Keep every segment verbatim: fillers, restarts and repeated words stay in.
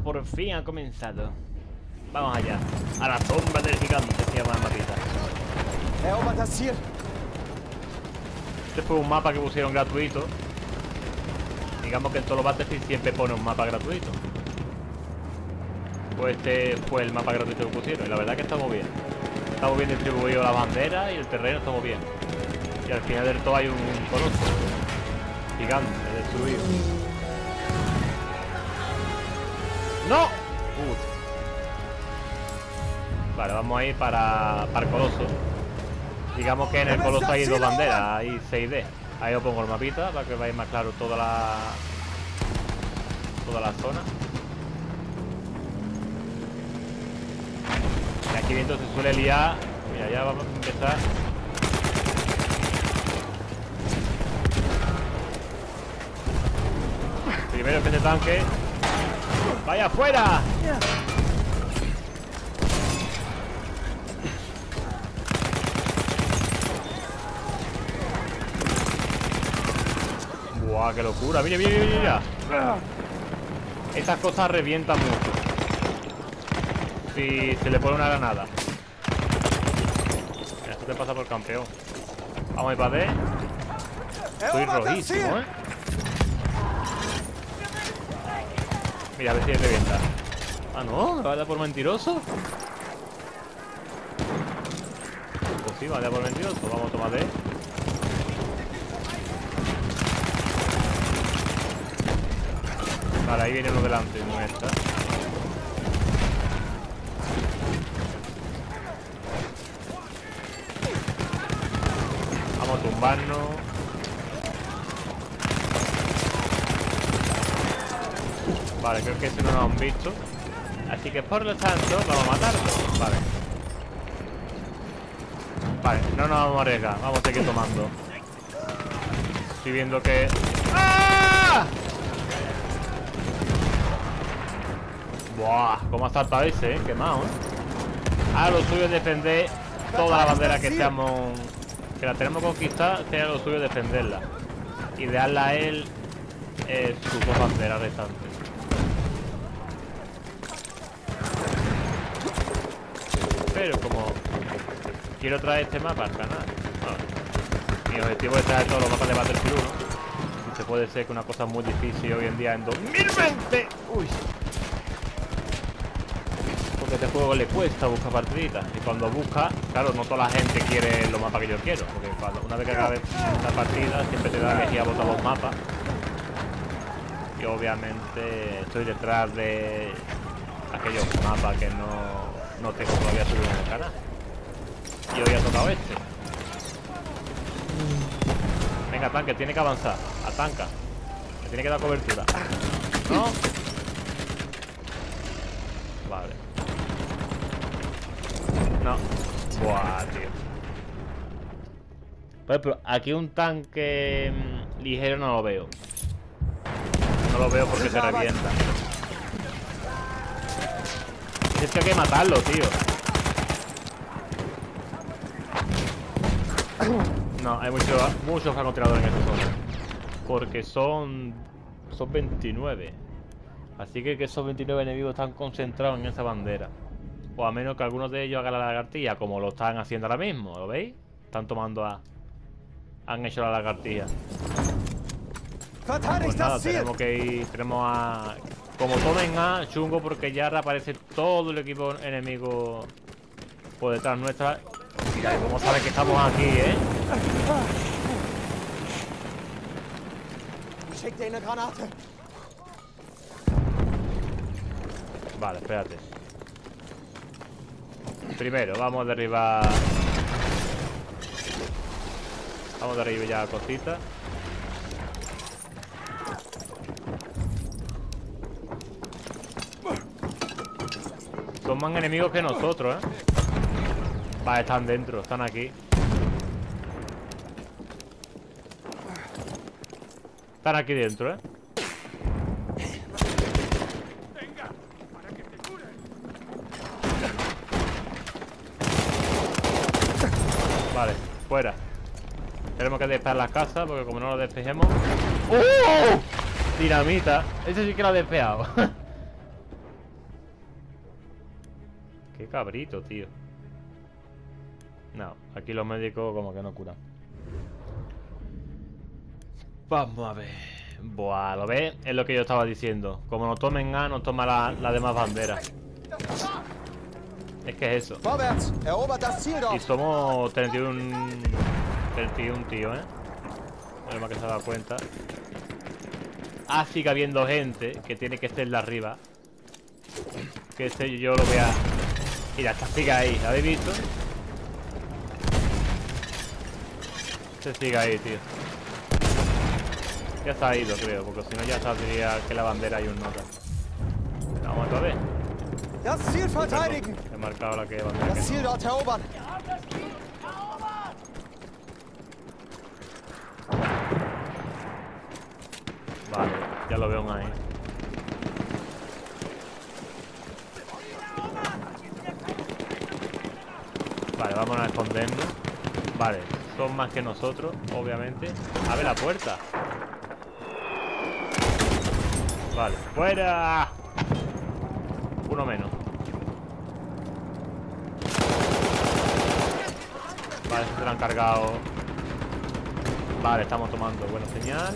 por fin ha comenzado. Vamos allá. A la sombra del gigante se llama el mapita. Este fue un mapa que pusieron gratuito. Digamos que en todos los Battlefield siempre pone un mapa gratuito. Pues este fue el mapa gratuito que pusieron. Y la verdad que estamos bien. Estamos bien distribuidos la bandera y el terreno, estamos bien. Y al final del todo hay un coloso gigante destruido. ¡No! Uf. Vale, vamos a ir para, para el coloso. Digamos que en el coloso hay dos banderas, hay seis D. Ahí os pongo el mapita para que veáis más claro toda la toda la zona. Y aquí dentro se suele liar. Mira, ya vamos a empezar. Primero que este tanque vaya afuera. Buah, qué locura. Mira, mira, mira, mira. Estas cosas revientan mucho si se le pone una granada. Mira, esto te pasa por campeón. Vamos a ir para D. Estoy rojísimo, eh. Mira, a ver si revienta. Ah, no, me va a dar por mentiroso. Pues sí, me va a dar por mentiroso. Vamos a tomar D. Vale, ahí viene uno delante, no está. Vamos a tumbarnos. Vale, creo que ese no nos han visto. Así que por lo tanto, vamos a matarlo. Vale. Vale, no nos vamos a arriesgar. Vamos a seguir tomando. Estoy viendo que... ¡Ah! Buah, cómo ha saltado ese, eh, quemado, eh. Ahora lo suyo es defender toda la bandera que seamos, que la tenemos conquistada, sea lo suyo defenderla y dejarla a él eh, sus dos banderas restantes. Pero como quiero traer este mapa al canal, bueno, mi objetivo es traer todos los mapas de Battlefield uno. Y se puede ser que una cosa muy difícil hoy en día en dos mil veinte. Uy. Que este juego le cuesta buscar partiditas. Y cuando busca, claro, no toda la gente quiere los mapas que yo quiero. Porque cuando, una vez que acabe la partida, siempre te da a elegir a botar los mapas. Y obviamente estoy detrás de aquellos mapas que no, no tengo todavía subido en el canal. Y hoy ha tocado este. Venga, tanque, tiene que avanzar. Atanca. Me tiene que dar cobertura. ¿No? Vale. No. Buah, tío. Por ejemplo, aquí un tanque mmm, ligero no lo veo. No lo veo porque se revienta. Es que hay que matarlo, tío. No, hay muchos muchos francotiradores en esta zona. Porque son... Son veintinueve. Así que que esos veintinueve enemigos están concentrados en esa bandera. O a menos que algunos de ellos hagan la lagartija, como lo están haciendo ahora mismo, ¿lo veis? Están tomando A. Han hecho la lagartija. Pues nada, tenemos que ir, tenemos a... Como tomen A, chungo, porque ya reaparece todo el equipo enemigo por detrás nuestra. Mira, como saben que estamos aquí, ¿eh? Vale, espérate. Primero, vamos a derribar. Vamos a derribar ya cositas. Son más enemigos que nosotros, ¿eh? Vale, están dentro, están aquí. Están aquí dentro, ¿eh? Vale, fuera. Tenemos que despejar las casas, porque como no lo despejemos... ¡Oh! Dinamita. Ese sí que lo ha despeado. Qué cabrito, tío. No, aquí los médicos como que no curan. Vamos a ver. Buah, ¿lo ves? Es lo que yo estaba diciendo. Como nos tomen A, nos toma la, la demás bandera. Es que es eso. Y somos treinta y uno treinta y uno tío, ¿eh? No más que se ha dado cuenta. Ah, sigue habiendo gente que tiene que estar de arriba. Que este yo lo voy a... Mira, esta sigue ahí, ¿la habéis visto? Se sigue ahí, tío. Ya se ha ido, creo, porque si no ya saldría que la bandera hay un nota. Vamos a ver. He marcado la que bandera que no. Vale, ya lo veo ahí. Vale, vamos a escondernos. Vale, son más que nosotros, obviamente. Abre la puerta. Vale, ¡fuera! Uno menos. Vale, se lo han cargado. Vale, estamos tomando buena señal.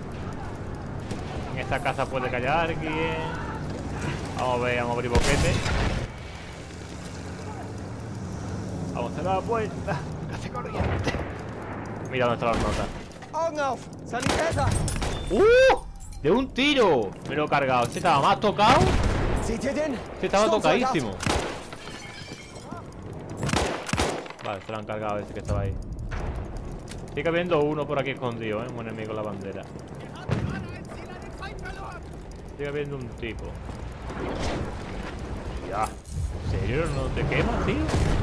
En esta casa puede callar alguien. Vamos a ver, vamos a abrir boquete. Vamos a cerrar la puerta. Casi corriente. Mira dónde están las notas. ¡Uh! ¡De un tiro! Me lo he cargado. ¿Este estaba más tocado? Este estaba tocadísimo. Vale, se lo han cargado ese que estaba ahí. Sigue habiendo uno por aquí escondido, ¿eh? Un enemigo en la bandera. Sigue habiendo un tipo. Ya. ¿En serio? ¿No te quemas, tío?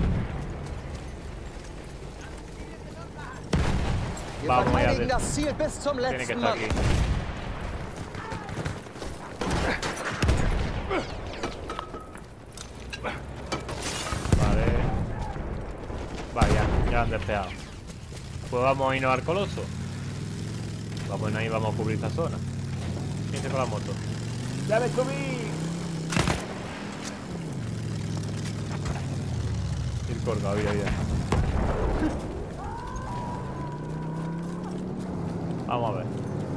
Vamos allá de... Tiene que estar aquí. Vale. Vaya, ya han despejado. Pues vamos a irnos al coloso. Vamos a ir, vamos a cubrir esta zona. ¿Quién se con la moto? ¡Ya le comí! Ir colgado, vida, vida. Vamos a ver.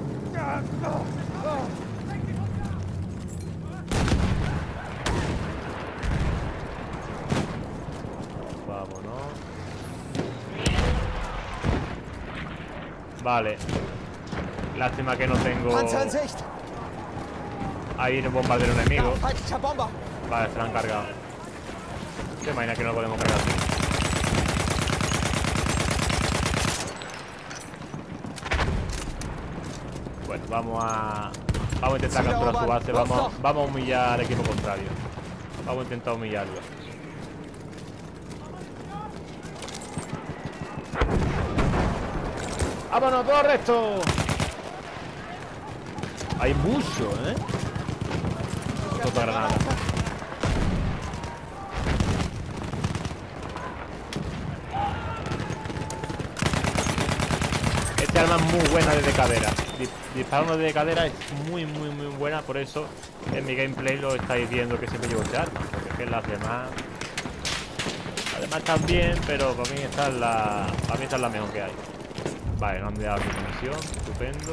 Vámonos. Vale. Lástima que no tengo... Ahí viene un bombardero enemigo. Vale, se lo han cargado. ¿Te imaginas que no lo podemos cargar así? Bueno, vamos a... Vamos a intentar capturar su base. Vamos, vamos a humillar al equipo contrario. Vamos a intentar humillarlo. ¡Vámonos, todo el resto! Hay mucho, ¿eh? Otra granada. Este arma es muy buena desde cadera. Disparando desde cadera es muy, muy, muy buena. Por eso en mi gameplay lo estáis viendo que siempre llevo este arma. Porque es que las demás... Además también, pero para mí esta es la... Para mí esta es la mejor que hay. Vale, no han dado mi munición. Estupendo.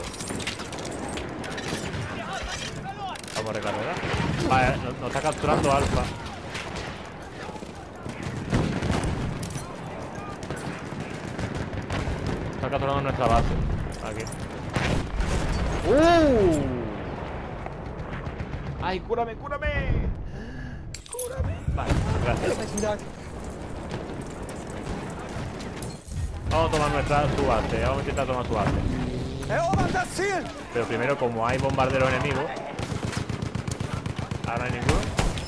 Vamos a recargar. Vale, nos, nos está capturando Alfa. Está capturando nuestra base. Aquí. ¡Uh! ¡Ay, cúrame, cúrame! ¡Cúrame! Vale, gracias. Vamos a tomar nuestra su base. Vamos a intentar tomar su base. Pero primero, como hay bombarderos enemigos. Ahora no hay ninguno.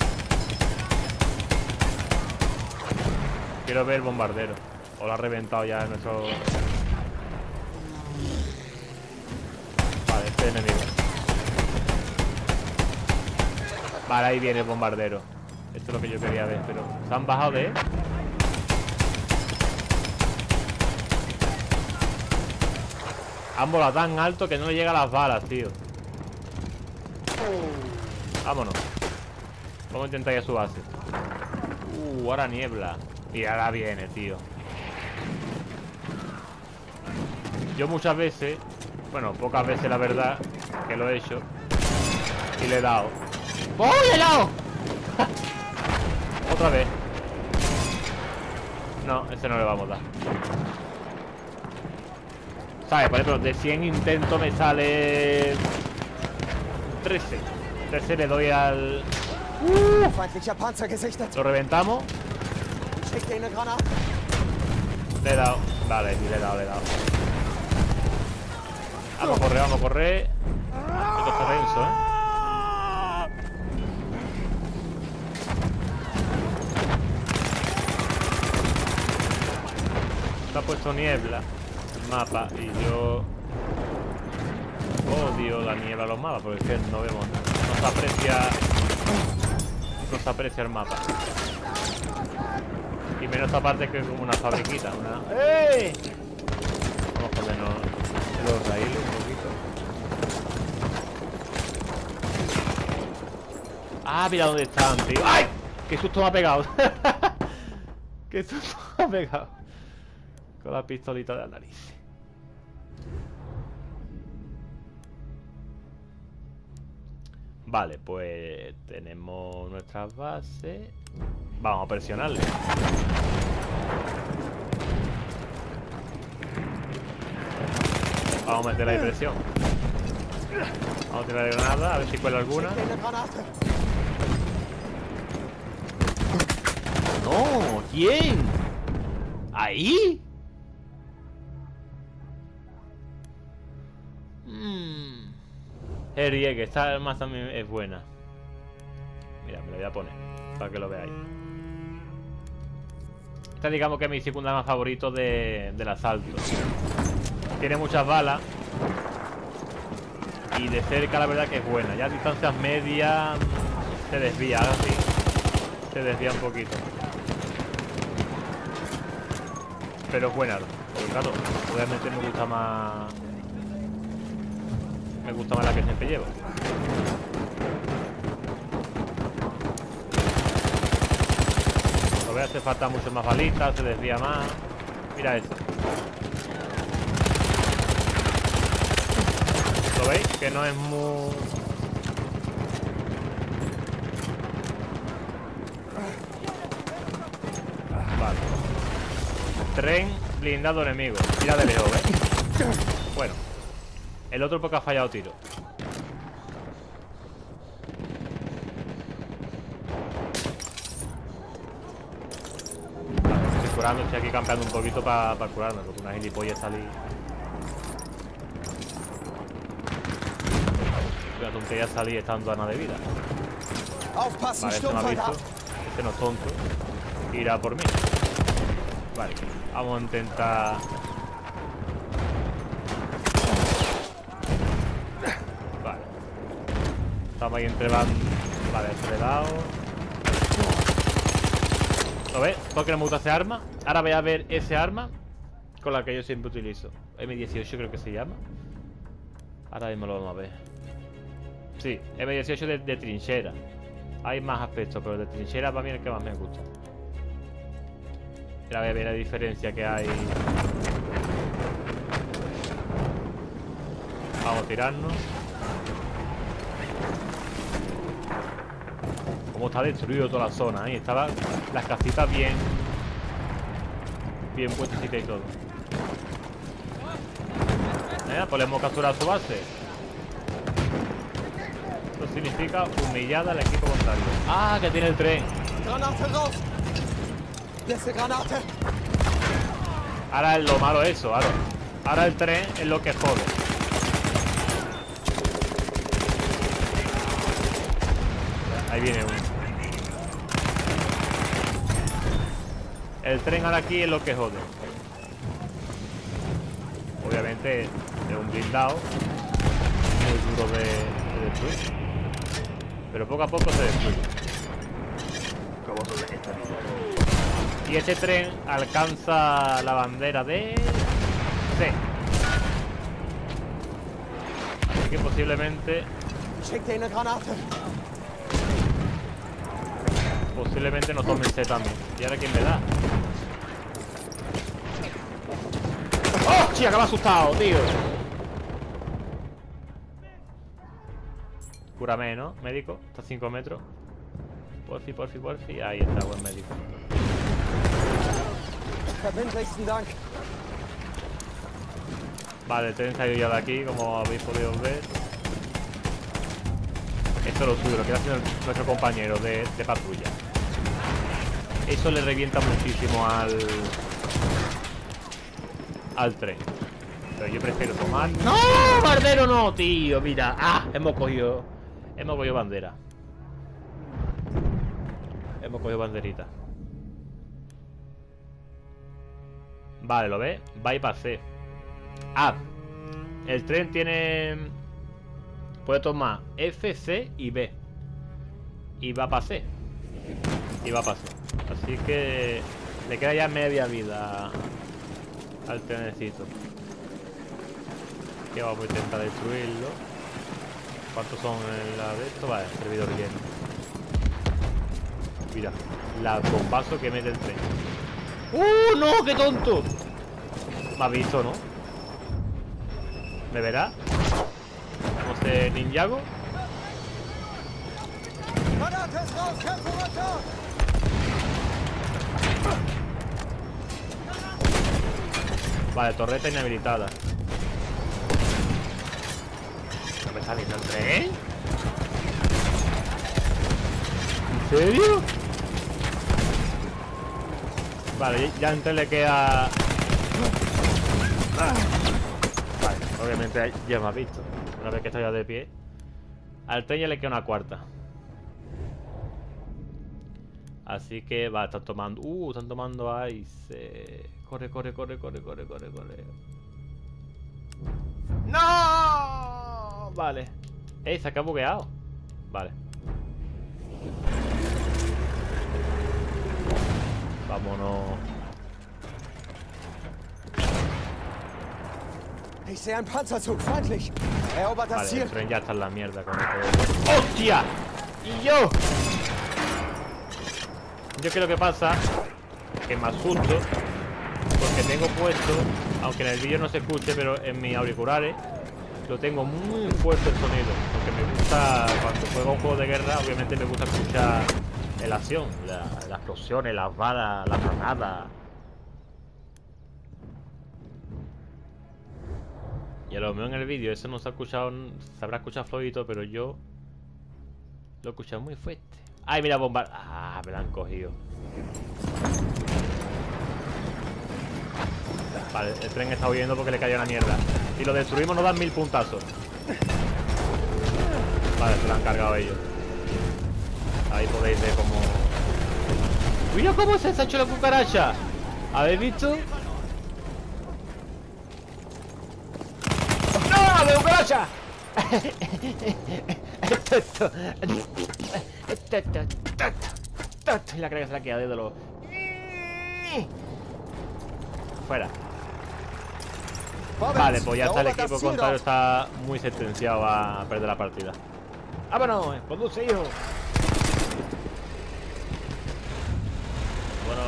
Quiero ver el bombardero. O lo ha reventado ya nuestro... Vale, este enemigo. Vale, ahí viene el bombardero. Esto es lo que yo quería ver, pero... ¿Se han bajado de él? Han volado tan alto que no le llegan las balas, tío. Vámonos. Vamos a intentar ir a su base. Uh, ahora niebla. Y ahora viene, tío. Yo muchas veces, bueno, pocas veces la verdad, que lo he hecho y le he dado. ¡Oh, le he dado! Otra vez. No, ese no le vamos a dar. ¿Sabes? Por ejemplo, de cien intentos me sale trece. trece le doy al... Uh, lo reventamos. Le he dado. Vale, sí, le he dado, le he dado. Vamos a correr, vamos a correr. Esto está denso, ¿eh? Está puesto niebla el mapa y yo odio la niebla a los mapas porque es que no vemos, no se aprecia, no se aprecia el mapa. Y menos esta parte que es como una fabriquita, una... ¡Ey! Vamos a ponernos los raíles un poquito. Ah, mira dónde están, tío. ¡Ay! ¡Qué susto me ha pegado! ¡Qué susto me ha pegado! Con la pistolita de la nariz. Vale, pues tenemos nuestras bases. Vamos a presionarle. Vamos a meter la presión. Vamos a tirar granada, a ver si cuela alguna. No, ¿quién? ¿Ahí? Mmm. Herrie, que esta arma también es buena. Mira, me la voy a poner para que lo veáis. Esta digamos que es mi segundo arma favorito de, del asalto. Tiene muchas balas. Y de cerca la verdad que es buena. Ya a distancias medias se desvía, ahora sí. Se desvía un poquito. Pero es buena. Pero claro, obviamente me gusta más. Me gusta más la que siempre llevo. Lo veis, hace falta mucho más balitas, se desvía más. Mira esto. ¿Lo veis? Que no es muy... Vale. Tren blindado enemigo. Mira de lejos, ¿ves? Bueno. El otro porque ha fallado tiro. Vale, estoy curando, estoy aquí campeando un poquito para pa curarme, porque una gilipollas salí. Una tontería salí estando a nada de vida. Vale, este no ha visto. Este no es tonto. Irá por mí. Vale, vamos a intentar. Vale. Estamos ahí entre van. Vale, acelerado. ¿Lo ves? Porque no me gusta ese arma. Ahora voy a ver ese arma con la que yo siempre utilizo. M dieciocho creo que se llama. Ahora mismo lo vamos a ver. Sí, M dieciocho de, de trinchera. Hay más aspectos, pero de trinchera para mí es el que más me gusta. Ahora voy a ver la diferencia que hay. Vamos a tirarnos. Como está destruido toda la zona, ahí estaban las casitas bien bien puestecitas y todo. ¿Eh? Podemos capturar su base. Esto significa humillada al equipo contrario. Ah, que tiene el tren. Ahora es lo malo eso, ahora. Ahora el tren es lo que jode. Ahí viene uno. El tren ahora aquí es lo que jode. Obviamente es un blindado muy duro de, de destruir. Pero poco a poco se destruye. Y este tren alcanza la bandera de C. Así que posiblemente... posiblemente nos tomen C también. ¿Y ahora quién me da? ¡Oh, chica, que me ha asustado, tío! Cúrame, ¿no? Médico, está a cinco metros. Porfi, porfi, porfi. Ahí está, buen médico. Vale, el tren se ha ido ya de aquí, como habéis podido ver. Esto es lo suyo, lo que está haciendo nuestro compañero de, de patrulla. Eso le revienta muchísimo al... al tren. Pero yo prefiero tomar... ¡No! ¡Bardero no, tío! Mira. ¡Ah! Hemos cogido... Hemos cogido bandera. Hemos cogido banderita. Vale, ¿lo ves? Bypassé. Ah, el tren tiene... puede tomar F, C y B. Y va para C. Y va para C. Así que le queda ya media vida al trenecito. Que vamos a intentar destruirlo. ¿Cuántos son en la de esto? Vale, servidor lleno. Mira, la bombazo que mete el tren. ¡Uh, no! ¡Qué tonto! Me ha visto, ¿no? ¿Me verá? No sé, Ninjago. Vale, torreta inhabilitada. ¿No me está viendo el tren? ¿En serio? Vale, ya entonces le queda... Vale, obviamente ya me has visto. Una vez que estoy ya de pie. Al tren ya le queda una cuarta. Así que va, están tomando... Uh, están tomando ice. Corre, corre, corre, corre, corre, corre, corre. ¡No! Vale. Ey, se ha bugueado. Vale. Vámonos. Ich sehe ein Panzerzug, feindlich. Erobert das Vale, Ziel. el tren ya está en la mierda con esto. ¡Hostia! ¡Y yo! Yo creo que pasa que me asusto porque tengo puesto, aunque en el vídeo no se escuche, pero en mis auriculares lo tengo muy fuerte el sonido. Porque me gusta, cuando juego un juego de guerra, obviamente me gusta escuchar la acción, la, las explosiones, las balas, las granadas. Y a lo mejor en el vídeo eso no se ha escuchado, se habrá escuchado flojito, pero yo lo he escuchado muy fuerte. ¡Ay, mira, bomba! ¡Ah, me la han cogido! Vale, el tren está huyendo porque le cayó una mierda. Si lo destruimos nos dan mil puntazos. Vale, se lo han cargado ellos. Ahí podéis ver cómo... ¡Mira cómo se ha hecho la cucaracha! ¿Habéis visto? ¡No! ¡La cucaracha! Esto, esto, esto, esto, esto, esto. Y la creo que se la queda de dolor. Fuera. Vale, pues ya está, el equipo contrario está muy sentenciado a perder la partida. ¡Vámonos! ¡Conduce, hijo! Bueno...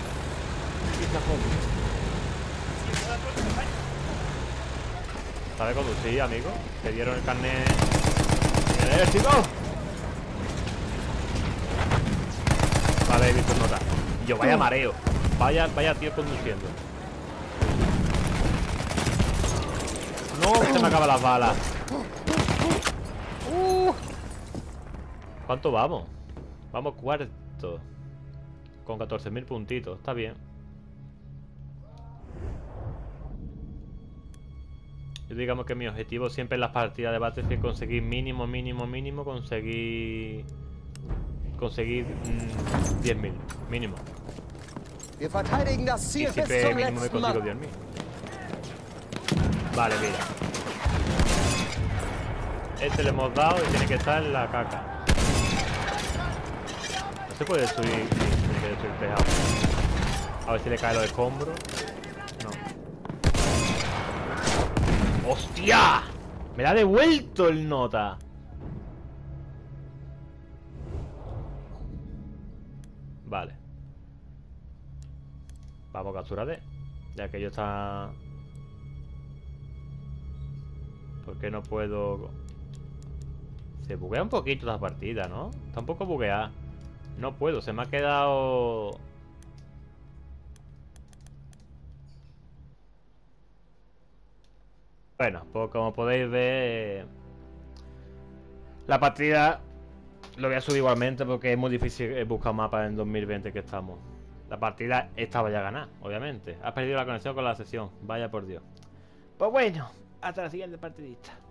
¿Sabe conducir, amigo? ¿Te dieron el carnet en el ejército? Vale, he visto nota. Yo, vaya mareo. Vaya, vaya tío conduciendo. No, se me acaban las balas. Uh. ¿Cuánto vamos? Vamos cuarto. Con catorce mil puntitos. Está bien. Yo digamos que mi objetivo siempre en las partidas de Battlefield es conseguir mínimo, mínimo, mínimo. Conseguir... Conseguir mmm, diez mil. Mínimo. Wir verteidigen das Y Ziel bis siempre zum mínimo me letzten consigo Mann. diez mil. Vale, mira. Este le hemos dado y tiene que estar en la caca. No se puede destruir. Sí, tiene que destruir el tejado. A ver si le cae los escombros. No. ¡Hostia! Me la ha devuelto el nota. Vale. Vamos a capturar D. Ya que yo está... ¿Por qué no puedo...? Se buguea un poquito la partida, ¿no? Está un poco bugueada. No puedo, se me ha quedado... Bueno, pues como podéis ver... La partida... Lo voy a subir igualmente porque es muy difícil buscar mapas en dos mil veinte que estamos. La partida estaba ya ganada, obviamente. Has perdido la conexión con la sesión. Vaya por Dios. Pues bueno, hasta la siguiente partidita.